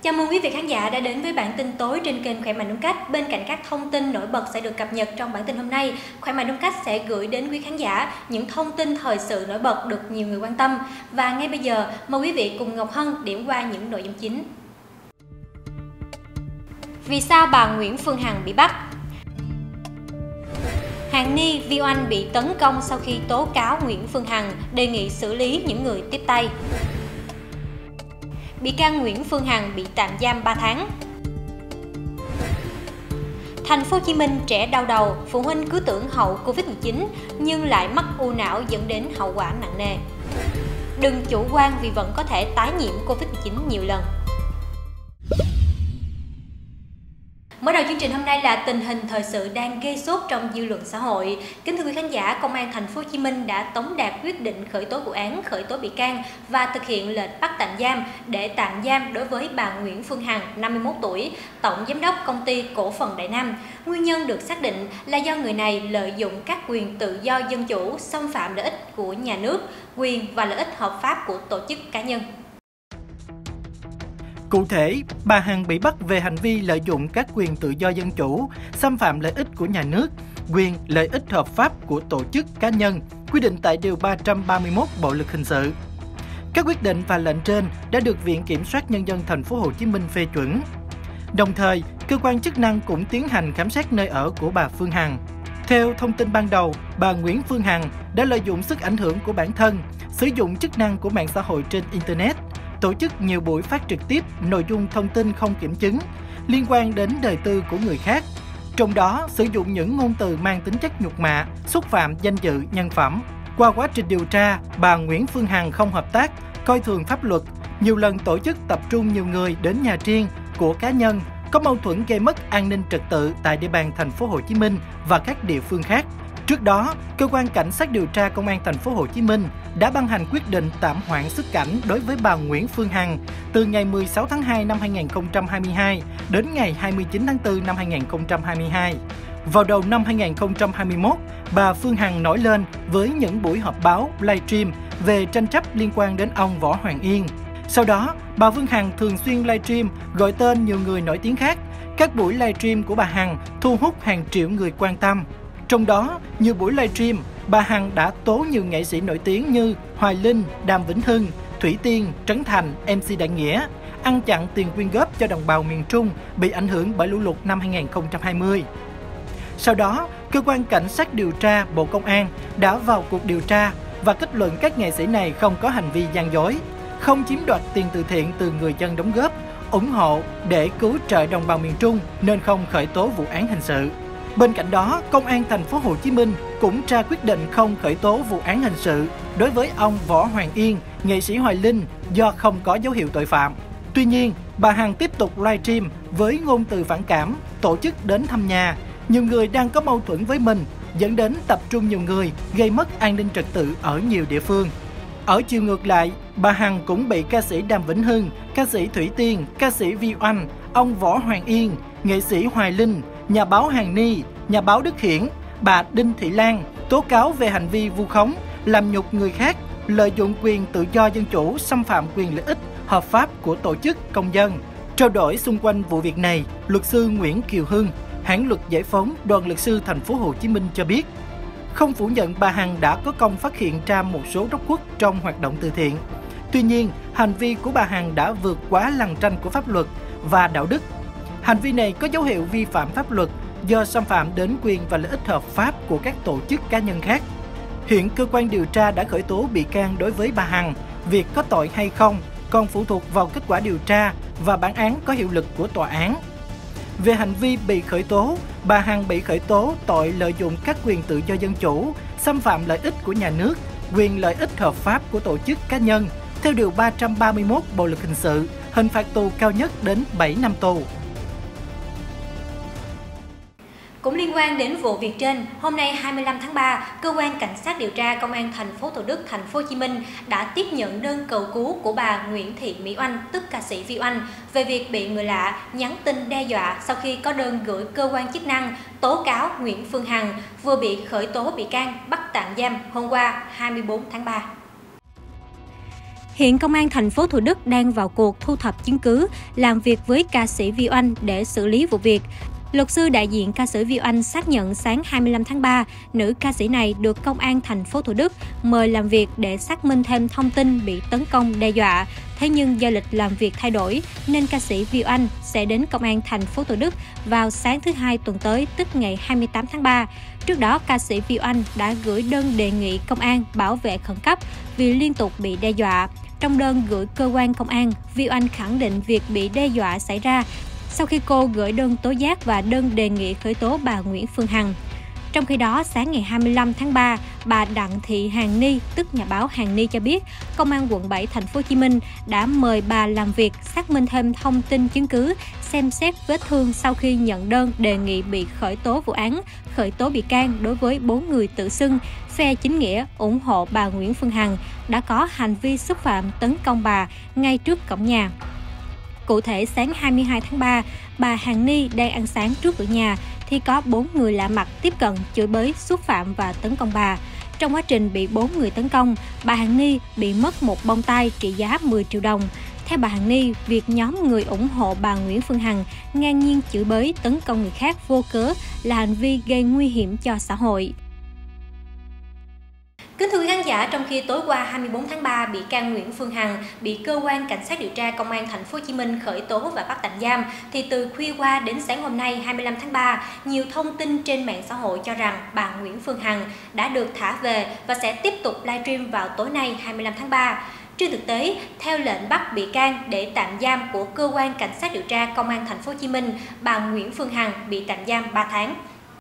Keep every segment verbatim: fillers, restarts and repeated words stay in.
Chào mừng quý vị khán giả đã đến với bản tin tối trên kênh Khỏe Mạnh Đúng Cách. Bên cạnh các thông tin nổi bật sẽ được cập nhật trong bản tin hôm nay, Khỏe Mạnh Đúng Cách sẽ gửi đến quý khán giả những thông tin thời sự nổi bật được nhiều người quan tâm. Và ngay bây giờ, mời quý vị cùng Ngọc Hân điểm qua những nội dung chính. Vì sao bà Nguyễn Phương Hằng bị bắt? Hàn Ni, Vi Oanh bị tấn công sau khi tố cáo Nguyễn Phương Hằng, đề nghị xử lý những người tiếp tay. Bị can Nguyễn Phương Hằng bị tạm giam ba tháng. Thành phố Hồ Chí Minh trẻ đau đầu, phụ huynh cứ tưởng hậu Covid mười chín nhưng lại mắc u não dẫn đến hậu quả nặng nề. Đừng chủ quan vì vẫn có thể tái nhiễm Covid mười chín nhiều lần. Mở đầu chương trình hôm nay là tình hình thời sự đang gây sốt trong dư luận xã hội. Kính thưa quý khán giả, Công an Thành phố Hồ Chí Minh đã tống đạt quyết định khởi tố vụ án, khởi tố bị can và thực hiện lệnh bắt tạm giam để tạm giam đối với bà Nguyễn Phương Hằng, năm mươi mốt tuổi, tổng giám đốc công ty cổ phần Đại Nam. Nguyên nhân được xác định là do người này lợi dụng các quyền tự do dân chủ, xâm phạm lợi ích của nhà nước, quyền và lợi ích hợp pháp của tổ chức cá nhân. Cụ thể, bà Hằng bị bắt về hành vi lợi dụng các quyền tự do dân chủ, xâm phạm lợi ích của nhà nước, quyền lợi ích hợp pháp của tổ chức cá nhân, quy định tại Điều ba trăm ba mươi mốt Bộ Luật Hình sự. Các quyết định và lệnh trên đã được Viện Kiểm soát Nhân dân Thành phố Hồ Chí Minh phê chuẩn. Đồng thời, cơ quan chức năng cũng tiến hành khám xét nơi ở của bà Phương Hằng. Theo thông tin ban đầu, bà Nguyễn Phương Hằng đã lợi dụng sức ảnh hưởng của bản thân, sử dụng chức năng của mạng xã hội trên Internet, tổ chức nhiều buổi phát trực tiếp nội dung thông tin không kiểm chứng liên quan đến đời tư của người khác, trong đó sử dụng những ngôn từ mang tính chất nhục mạ, xúc phạm danh dự, nhân phẩm. Qua quá trình điều tra, bà Nguyễn Phương Hằng không hợp tác, coi thường pháp luật, nhiều lần tổ chức tập trung nhiều người đến nhà riêng của cá nhân, có mâu thuẫn gây mất an ninh trật tự tại địa bàn Thành phố Hồ Chí Minh và các địa phương khác. Trước đó, cơ quan cảnh sát điều tra Công an Thành phố Hồ Chí Minh đã ban hành quyết định tạm hoãn xuất cảnh đối với bà Nguyễn Phương Hằng từ ngày mười sáu tháng hai năm hai nghìn không trăm hai mươi hai đến ngày hai mươi chín tháng tư năm hai nghìn không trăm hai mươi hai. Vào đầu năm hai nghìn không trăm hai mươi mốt, bà Phương Hằng nổi lên với những buổi họp báo, livestream về tranh chấp liên quan đến ông Võ Hoàng Yên. Sau đó, bà Phương Hằng thường xuyên livestream gọi tên nhiều người nổi tiếng khác. Các buổi livestream của bà Hằng thu hút hàng triệu người quan tâm. Trong đó, nhiều buổi livestream, bà Hằng đã tố nhiều nghệ sĩ nổi tiếng như Hoài Linh, Đàm Vĩnh Hưng, Thủy Tiên, Trấn Thành, em xê Đại Nghĩa ăn chặn tiền quyên góp cho đồng bào miền Trung bị ảnh hưởng bởi lũ lụt năm hai nghìn không trăm hai mươi. Sau đó, cơ quan cảnh sát điều tra Bộ Công an đã vào cuộc điều tra và kết luận các nghệ sĩ này không có hành vi gian dối, không chiếm đoạt tiền từ thiện từ người dân đóng góp, ủng hộ để cứu trợ đồng bào miền Trung nên không khởi tố vụ án hình sự. Bên cạnh đó, Công an Thành phố Hồ Chí Minh cũng ra quyết định không khởi tố vụ án hình sự đối với ông Võ Hoàng Yên, nghệ sĩ Hoài Linh do không có dấu hiệu tội phạm. Tuy nhiên, bà Hằng tiếp tục livestream với ngôn từ phản cảm, tổ chức đến thăm nhà, nhiều người đang có mâu thuẫn với mình, dẫn đến tập trung nhiều người, gây mất an ninh trật tự ở nhiều địa phương. Ở chiều ngược lại, bà Hằng cũng bị ca sĩ Đàm Vĩnh Hưng, ca sĩ Thủy Tiên, ca sĩ Vi Oanh, ông Võ Hoàng Yên, nghệ sĩ Hoài Linh, nhà báo Hàn Ni, nhà báo Đức Hiển, bà Đinh Thị Lan tố cáo về hành vi vu khống, làm nhục người khác, lợi dụng quyền tự do dân chủ, xâm phạm quyền lợi ích hợp pháp của tổ chức công dân. Trao đổi xung quanh vụ việc này, luật sư Nguyễn Kiều Hưng, hãng luật giải phóng Đoàn luật sư Thành phố Hồ Chí Minh cho biết, không phủ nhận bà Hằng đã có công phát hiện ra một số góc khuất trong hoạt động từ thiện. Tuy nhiên, hành vi của bà Hằng đã vượt quá lằn ranh của pháp luật và đạo đức. Hành vi này có dấu hiệu vi phạm pháp luật do xâm phạm đến quyền và lợi ích hợp pháp của các tổ chức cá nhân khác. Hiện cơ quan điều tra đã khởi tố bị can đối với bà Hằng, việc có tội hay không còn phụ thuộc vào kết quả điều tra và bản án có hiệu lực của tòa án. Về hành vi bị khởi tố, bà Hằng bị khởi tố tội lợi dụng các quyền tự do dân chủ, xâm phạm lợi ích của nhà nước, quyền lợi ích hợp pháp của tổ chức cá nhân, theo Điều ba trăm ba mươi mốt Bộ Luật Hình sự, hình phạt tù cao nhất đến bảy năm tù. Cũng liên quan đến vụ việc trên, hôm nay hai mươi lăm tháng ba, cơ quan cảnh sát điều tra Công an thành phố Thủ Đức, Thành phố Hồ Chí Minh đã tiếp nhận đơn cầu cứu của bà Nguyễn Thị Mỹ Oanh, tức ca sĩ Vi Oanh, về việc bị người lạ nhắn tin đe dọa sau khi có đơn gửi cơ quan chức năng tố cáo Nguyễn Phương Hằng vừa bị khởi tố bị can, bắt tạm giam hôm qua hai mươi tư tháng ba. Hiện Công an thành phố Thủ Đức đang vào cuộc thu thập chứng cứ, làm việc với ca sĩ Viu Anh để xử lý vụ việc. Luật sư đại diện ca sĩ Viu Anh xác nhận sáng hai mươi lăm tháng ba, nữ ca sĩ này được Công an thành phố Thủ Đức mời làm việc để xác minh thêm thông tin bị tấn công đe dọa. Thế nhưng do lịch làm việc thay đổi nên ca sĩ Viu Anh sẽ đến Công an thành phố Thủ Đức vào sáng thứ Hai tuần tới, tức ngày hai mươi tám tháng ba. Trước đó, ca sĩ Viu Anh đã gửi đơn đề nghị công an bảo vệ khẩn cấp vì liên tục bị đe dọa. Trong đơn gửi cơ quan công an, Viu Anh khẳng định việc bị đe dọa xảy ra sau khi cô gửi đơn tố giác và đơn đề nghị khởi tố bà Nguyễn Phương Hằng. Trong khi đó, sáng ngày hai mươi lăm tháng ba, bà Đặng Thị Hàn Ni, tức nhà báo Hàn Ni cho biết, Công an quận bảy thành phố Hồ Chí Minh đã mời bà làm việc, xác minh thêm thông tin chứng cứ, xem xét vết thương sau khi nhận đơn đề nghị bị khởi tố vụ án, khởi tố bị can đối với bốn người tự xưng phe chính nghĩa ủng hộ bà Nguyễn Phương Hằng đã có hành vi xúc phạm tấn công bà ngay trước cổng nhà. Cụ thể, sáng hai mươi hai tháng ba, bà Hàn Ni đang ăn sáng trước cửa nhà thì có bốn người lạ mặt tiếp cận, chửi bới, xúc phạm và tấn công bà. Trong quá trình bị bốn người tấn công, bà Hàn Ni bị mất một bông tai trị giá mười triệu đồng. Theo bà Hàn Ni, việc nhóm người ủng hộ bà Nguyễn Phương Hằng ngang nhiên chửi bới, tấn công người khác vô cớ là hành vi gây nguy hiểm cho xã hội. Kính thưa quý khán giả, trong khi tối qua hai mươi tư tháng ba, bị can Nguyễn Phương Hằng bị cơ quan cảnh sát điều tra Công an thành phố Hồ Chí Minh khởi tố và bắt tạm giam, thì từ khuya qua đến sáng hôm nay hai mươi lăm tháng ba, nhiều thông tin trên mạng xã hội cho rằng bà Nguyễn Phương Hằng đã được thả về và sẽ tiếp tục livestream vào tối nay hai mươi lăm tháng ba. Trên thực tế, theo lệnh bắt bị can để tạm giam của cơ quan cảnh sát điều tra Công an thành phố Hồ Chí Minh, bà Nguyễn Phương Hằng bị tạm giam ba tháng.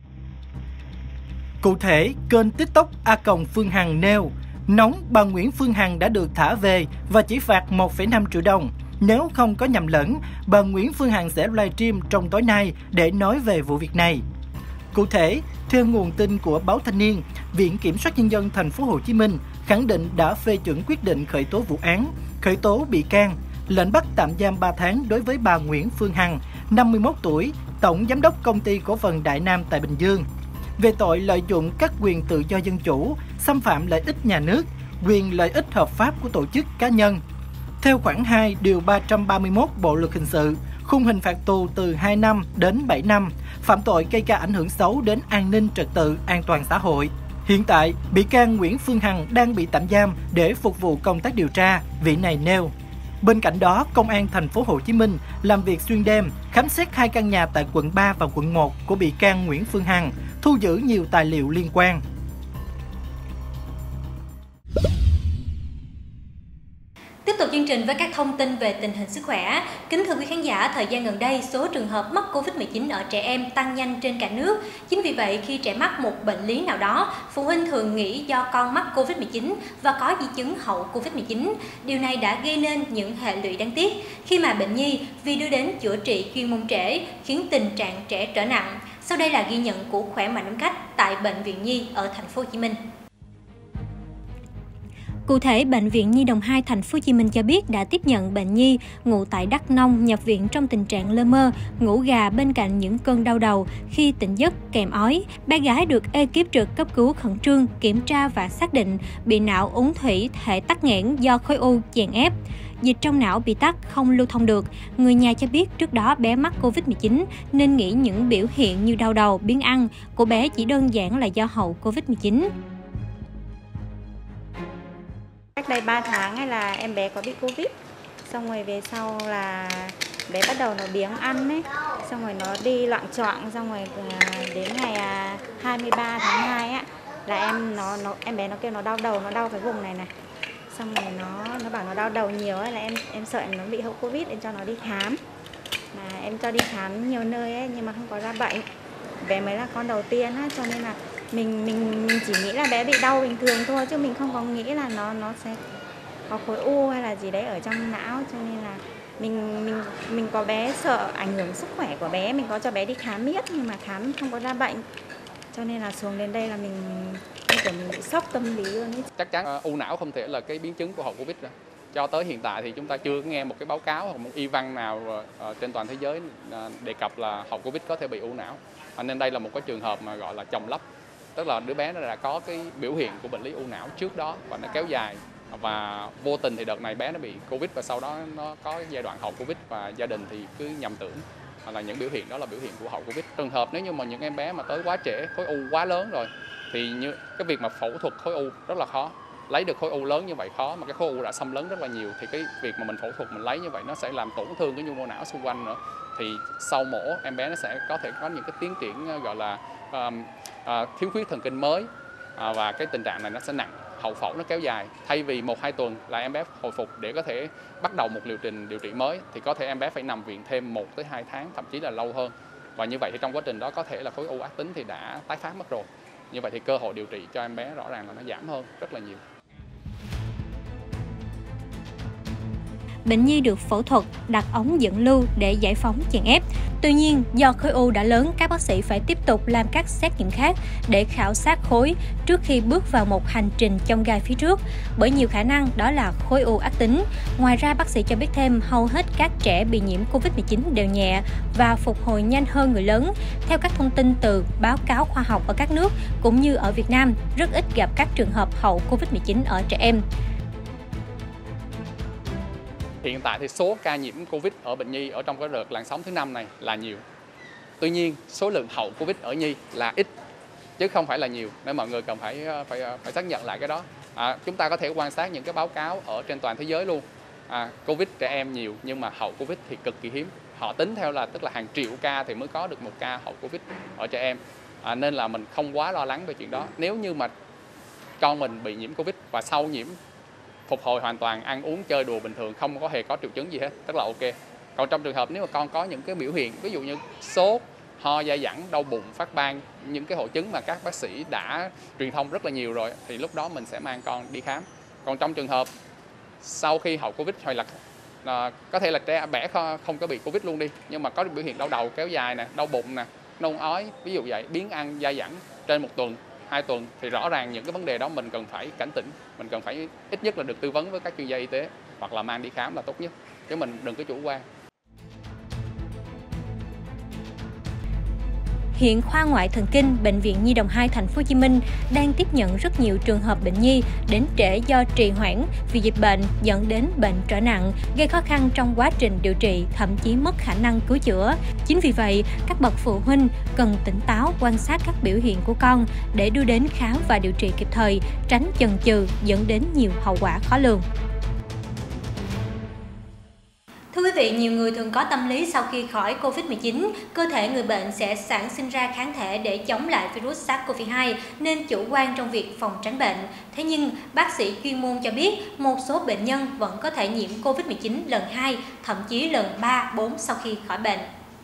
Cụ thể, kênh TikTok a còng Phương Hằng nêu, nóng bà Nguyễn Phương Hằng đã được thả về và chỉ phạt một phẩy năm triệu đồng. Nếu không có nhầm lẫn, bà Nguyễn Phương Hằng sẽ livestream trong tối nay để nói về vụ việc này. Cụ thể, theo nguồn tin của báo Thanh niên, Viện Kiểm soát Nhân dân thành phố Hồ Chí Minh khẳng định đã phê chuẩn quyết định khởi tố vụ án, khởi tố bị can, lệnh bắt tạm giam ba tháng đối với bà Nguyễn Phương Hằng, năm mươi mốt tuổi, tổng giám đốc công ty cổ phần Đại Nam tại Bình Dương, về tội lợi dụng các quyền tự do dân chủ, xâm phạm lợi ích nhà nước, quyền lợi ích hợp pháp của tổ chức cá nhân. Theo khoản hai điều ba trăm ba mươi mốt Bộ luật hình sự, khung hình phạt tù từ hai năm đến bảy năm, phạm tội gây ra ảnh hưởng xấu đến an ninh trật tự, an toàn xã hội. Hiện tại, bị can Nguyễn Phương Hằng đang bị tạm giam để phục vụ công tác điều tra, vị này nêu. Bên cạnh đó, Công an thành phố Hồ Chí Minh làm việc xuyên đêm, khám xét hai căn nhà tại quận ba và quận một của bị can Nguyễn Phương Hằng, thu giữ nhiều tài liệu liên quan. Tiếp tục chương trình với các thông tin về tình hình sức khỏe. Kính thưa quý khán giả, thời gian gần đây, số trường hợp mắc Covid mười chín ở trẻ em tăng nhanh trên cả nước. Chính vì vậy, khi trẻ mắc một bệnh lý nào đó, phụ huynh thường nghĩ do con mắc Covid mười chín và có di chứng hậu Covid mười chín. Điều này đã gây nên những hệ lụy đáng tiếc khi mà bệnh nhi vì đưa đến chữa trị chuyên môn trễ khiến tình trạng trẻ trở nặng. Sau đây là ghi nhận của Khỏe Mạnh Đúng Cách tại Bệnh viện Nhi ở thành phố Hồ Chí Minh. Cụ thể, Bệnh viện Nhi Đồng hai thành phố Hồ Chí Minh cho biết đã tiếp nhận bệnh nhi ngụ tại Đắk Nông nhập viện trong tình trạng lơ mơ, ngủ gà bên cạnh những cơn đau đầu khi tỉnh giấc kèm ói. Bé gái được ekip trực cấp cứu khẩn trương kiểm tra và xác định bị não uốn thủy thể tắc nghẽn do khối u chèn ép. Dịch trong não bị tắc, không lưu thông được. Người nhà cho biết trước đó bé mắc Covid mười chín nên nghĩ những biểu hiện như đau đầu, biếng ăn của bé chỉ đơn giản là do hậu Covid mười chín. Cách đây ba tháng ấy là em bé có bị Covid, xong rồi về sau là bé bắt đầu nó biếng ăn ấy, xong rồi nó đi loạng choạng, xong rồi đến ngày hai mươi ba tháng hai á là em nó nó em bé nó kêu nó đau đầu, nó đau cái vùng này này. Xong rồi nó nó bảo nó đau đầu nhiều ấy, là em em sợ em nó bị hậu Covid, em cho nó đi khám. Mà em cho đi khám nhiều nơi ấy nhưng mà không có ra bệnh. Bé mới là con đầu tiên á, cho nên là mình mình mình chỉ nghĩ là bé bị đau bình thường thôi, chứ mình không có nghĩ là nó nó sẽ có khối u hay là gì đấy ở trong não, cho nên là mình mình mình có bé sợ ảnh hưởng sức khỏe của bé, mình có cho bé đi khám miết nhưng mà khám không có ra bệnh, cho nên là xuống đến đây là mình kiểu mình bị sốc tâm lý luôn ấy. Chắc chắn uh, u não không thể là cái biến chứng của hậu Covid rồi. Cho tới hiện tại thì chúng ta chưa nghe một cái báo cáo hoặc một y văn nào uh, trên toàn thế giới uh, đề cập là hậu Covid có thể bị u não. À, nên đây là một cái trường hợp mà gọi là chồng lấp, tức là đứa bé nó đã có cái biểu hiện của bệnh lý u não trước đó và nó kéo dài và vô tình thì đợt này bé nó bị Covid và sau đó nó có giai đoạn hậu Covid và gia đình thì cứ nhầm tưởng là những biểu hiện đó là biểu hiện của hậu Covid. Trường hợp nếu như mà những em bé mà tới quá trễ, khối u quá lớn rồi thì như cái việc mà phẫu thuật khối u rất là khó. Lấy được khối u lớn như vậy khó, mà cái khối u đã xâm lấn rất là nhiều thì cái việc mà mình phẫu thuật mình lấy như vậy nó sẽ làm tổn thương cái nhu mô não xung quanh nữa. Thì sau mổ em bé nó sẽ có thể có những cái tiến triển gọi là uh, uh, thiếu khuyết thần kinh mới, uh, và cái tình trạng này nó sẽ nặng, hậu phẫu nó kéo dài. Thay vì một hai tuần là em bé hồi phục để có thể bắt đầu một liệu trình điều trị mới thì có thể em bé phải nằm viện thêm một tới hai tháng, thậm chí là lâu hơn. Và như vậy thì trong quá trình đó có thể là khối u ác tính thì đã tái phát mất rồi. Như vậy thì cơ hội điều trị cho em bé rõ ràng là nó giảm hơn rất là nhiều. Bệnh nhi được phẫu thuật đặt ống dẫn lưu để giải phóng chèn ép. Tuy nhiên, do khối u đã lớn, các bác sĩ phải tiếp tục làm các xét nghiệm khác để khảo sát khối trước khi bước vào một hành trình chông gai phía trước, bởi nhiều khả năng đó là khối u ác tính. Ngoài ra, bác sĩ cho biết thêm hầu hết các trẻ bị nhiễm Covid mười chín đều nhẹ và phục hồi nhanh hơn người lớn. Theo các thông tin từ báo cáo khoa học ở các nước cũng như ở Việt Nam, rất ít gặp các trường hợp hậu Covid mười chín ở trẻ em. Hiện tại thì số ca nhiễm Covid ở bệnh nhi ở trong cái đợt làn sóng thứ năm này là nhiều. Tuy nhiên, số lượng hậu Covid ở nhi là ít chứ không phải là nhiều, nên mọi người cần phải phải phải xác nhận lại cái đó. À, chúng ta có thể quan sát những cái báo cáo ở trên toàn thế giới luôn. À, Covid trẻ em nhiều nhưng mà hậu Covid thì cực kỳ hiếm. Họ tính theo là tức là hàng triệu ca thì mới có được một ca hậu Covid ở trẻ em. À, nên là mình không quá lo lắng về chuyện đó. Nếu như mà con mình bị nhiễm Covid và sau nhiễm phục hồi hoàn toàn, ăn uống chơi đùa bình thường, không có hề có triệu chứng gì hết, tức là ok. Còn trong trường hợp nếu mà con có những cái biểu hiện ví dụ như sốt, ho dai dẳng, đau bụng, phát ban, những cái hội chứng mà các bác sĩ đã truyền thông rất là nhiều rồi thì lúc đó mình sẽ mang con đi khám. Còn trong trường hợp sau khi hậu Covid hoặc là à, có thể là trẻ bé không có bị Covid luôn đi nhưng mà có biểu hiện đau đầu kéo dài nè, đau bụng nè, nôn ói, ví dụ vậy, biếng ăn, dai dẳng trên một tuần, hai tuần thì rõ ràng những cái vấn đề đó mình cần phải cảnh tỉnh, mình cần phải ít nhất là được tư vấn với các chuyên gia y tế hoặc là mang đi khám là tốt nhất, chứ mình đừng có chủ quan. Hiện khoa ngoại thần kinh Bệnh viện Nhi đồng hai Thành phố Hồ Chí Minh đang tiếp nhận rất nhiều trường hợp bệnh nhi đến trễ do trì hoãn vì dịch bệnh dẫn đến bệnh trở nặng, gây khó khăn trong quá trình điều trị, thậm chí mất khả năng cứu chữa. Chính vì vậy, các bậc phụ huynh cần tỉnh táo quan sát các biểu hiện của con để đưa đến khám và điều trị kịp thời, tránh chần chừ dẫn đến nhiều hậu quả khó lường. Thưa quý vị, nhiều người thường có tâm lý sau khi khỏi Covid mười chín, cơ thể người bệnh sẽ sản sinh ra kháng thể để chống lại virus SARS-xê o vê hai nên chủ quan trong việc phòng tránh bệnh. Thế nhưng, bác sĩ chuyên môn cho biết một số bệnh nhân vẫn có thể nhiễm Covid mười chín lần hai, thậm chí lần ba, bốn sau khi khỏi bệnh.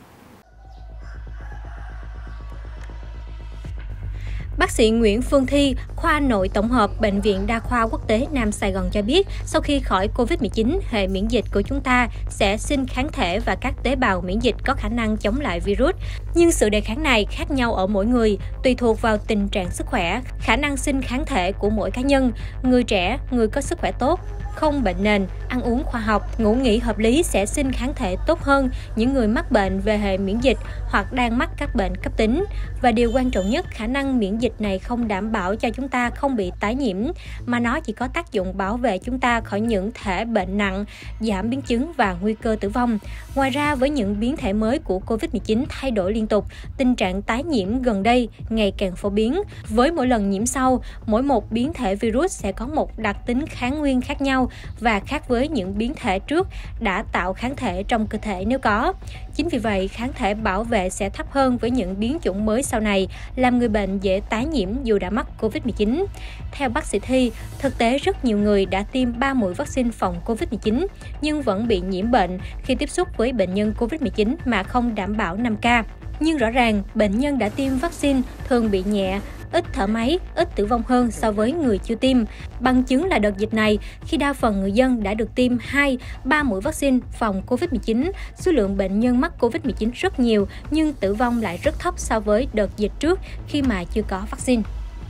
Bác sĩ Nguyễn Phương Thi, khoa nội tổng hợp Bệnh viện Đa khoa Quốc tế Nam Sài Gòn cho biết, sau khi khỏi Covid mười chín, hệ miễn dịch của chúng ta sẽ sinh kháng thể và các tế bào miễn dịch có khả năng chống lại virus. Nhưng sự đề kháng này khác nhau ở mỗi người, tùy thuộc vào tình trạng sức khỏe, khả năng sinh kháng thể của mỗi cá nhân. Người trẻ, người có sức khỏe tốt, không bệnh nền, ăn uống khoa học, ngủ nghỉ hợp lý sẽ sinh kháng thể tốt hơn những người mắc bệnh về hệ miễn dịch hoặc đang mắc các bệnh cấp tính. Và điều quan trọng nhất, khả năng miễn dịch này không đảm bảo cho chúng ta không bị tái nhiễm, mà nó chỉ có tác dụng bảo vệ chúng ta khỏi những thể bệnh nặng, giảm biến chứng và nguy cơ tử vong. Ngoài ra, với những biến thể mới của Covid mười chín thay đổi liên tục, tình trạng tái nhiễm gần đây ngày càng phổ biến. Với mỗi lần nhiễm sau, mỗi một biến thể virus sẽ có một đặc tính kháng nguyên khác nhau và khác với những biến thể trước đã tạo kháng thể trong cơ thể nếu có. Chính vì vậy, kháng thể bảo vệ sẽ thấp hơn với những biến chủng mới sau này, làm người bệnh dễ tái nhiễm dù đã mắc Covid mười chín. Theo bác sĩ Thi, thực tế rất nhiều người đã tiêm ba mũi vaccine phòng Covid mười chín nhưng vẫn bị nhiễm bệnh khi tiếp xúc với bệnh nhân Covid mười chín mà không đảm bảo năm K. Nhưng rõ ràng, bệnh nhân đã tiêm vaccine thường bị nhẹ, ít thở máy, ít tử vong hơn so với người chưa tiêm. Bằng chứng là đợt dịch này, khi đa phần người dân đã được tiêm hai, ba mũi vaccine phòng Covid mười chín, số lượng bệnh nhân mắc Covid mười chín rất nhiều nhưng tử vong lại rất thấp so với đợt dịch trước khi mà chưa có vaccine.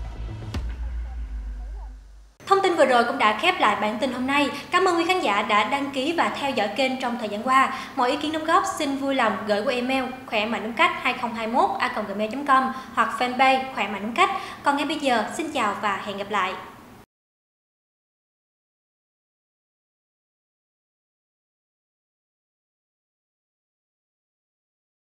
Thông tin vừa rồi cũng đã khép lại bản tin hôm nay. Cảm ơn quý khán giả đã đăng ký và theo dõi kênh trong thời gian qua. Mọi ý kiến đóng góp xin vui lòng gửi qua email khỏe mạnh đúng cách hai không hai mốt a còng gmail chấm com hoặc fanpage khỏe mạnh đúng cách. Còn ngay bây giờ, xin chào và hẹn gặp lại.